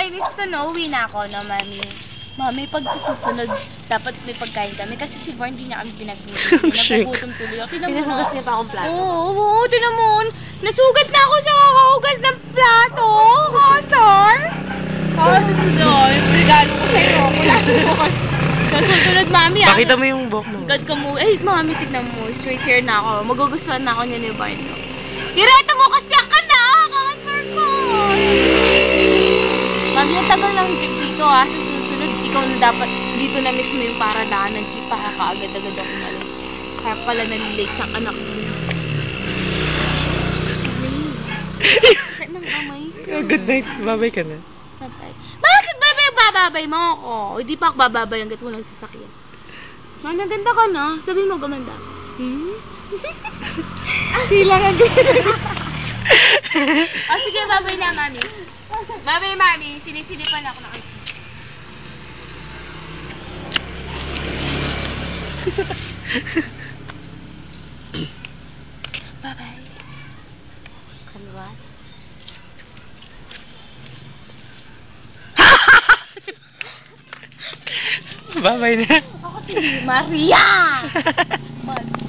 Fairness to no, uwi na ako na, Mami. Mami, pag sa susunod, dapat may pagkain kami. Kasi si Born, hindi niya kami pinagpunan. Nagugutom tuloy ako. Tinan mo. Pinagugas niya pa akong plato. Oo, tinan mo. Nasugat na ako sa kakahugas ng plato. Kasar. Oo, sa susunod. Yung regalo ko sa'yo. Sa susunod, Mami. Pakita mo yung buhok mo. God ka mo. Eh, Mami, tignan mo. Straight hair na ako. Magugustuhan na ako niya ni Born. Direto mo kasi ka na. Kasar ko. Mami, ang tagal ng jeep dito ha. Sa susunod, ikaw na dapat dito na mismo yung paradaan ng jeep. Pakakaagad-agad ako nalis. Kaya pala nalilate siyang anak mo. Sakit ng kamay ko. Good night. Babay ka na. Babay. Bakit ba bababay mo ako? Hindi pa ako bababay hanggat walang sasakyan. Maganda ka na. Sabihin mo gumanda. Sila nga oh, sige, babay na, Mami. Babay, Mami. Sinisilipan ako na kayo. Bye-bye. Kalwa. Babay na. Ako si Maria!